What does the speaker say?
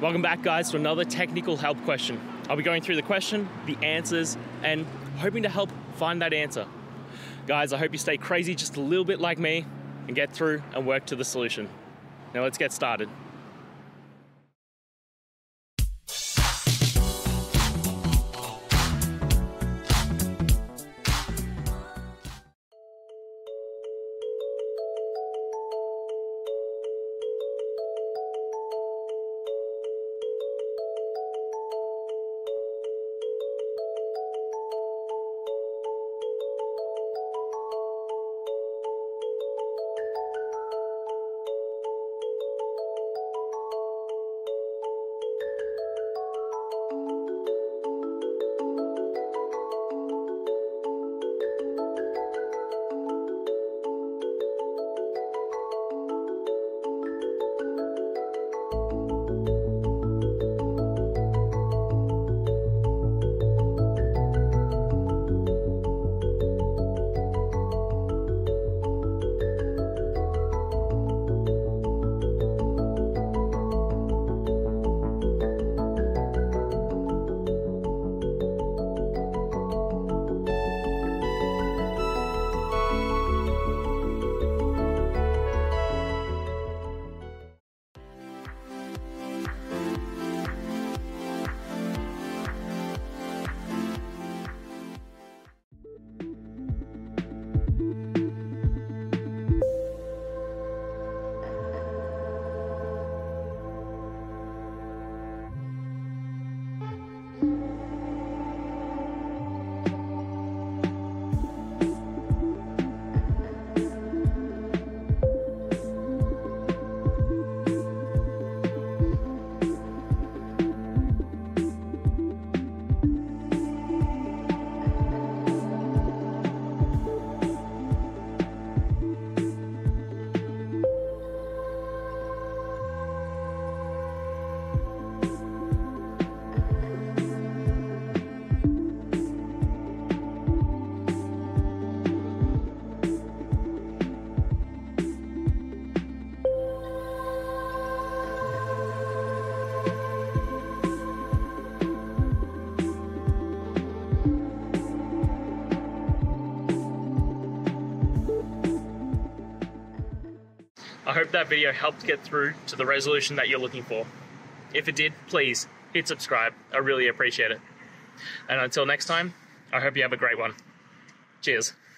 Welcome back, guys, to another technical help question. I'll be going through the question, the answers, and hoping to help find that answer. Guys, I hope you stay crazy just a little bit like me and get through and work to the solution. Now let's get started. I hope that video helped get through to the resolution that you're looking for. If it did, please hit subscribe. I really appreciate it. And until next time, I hope you have a great one. Cheers.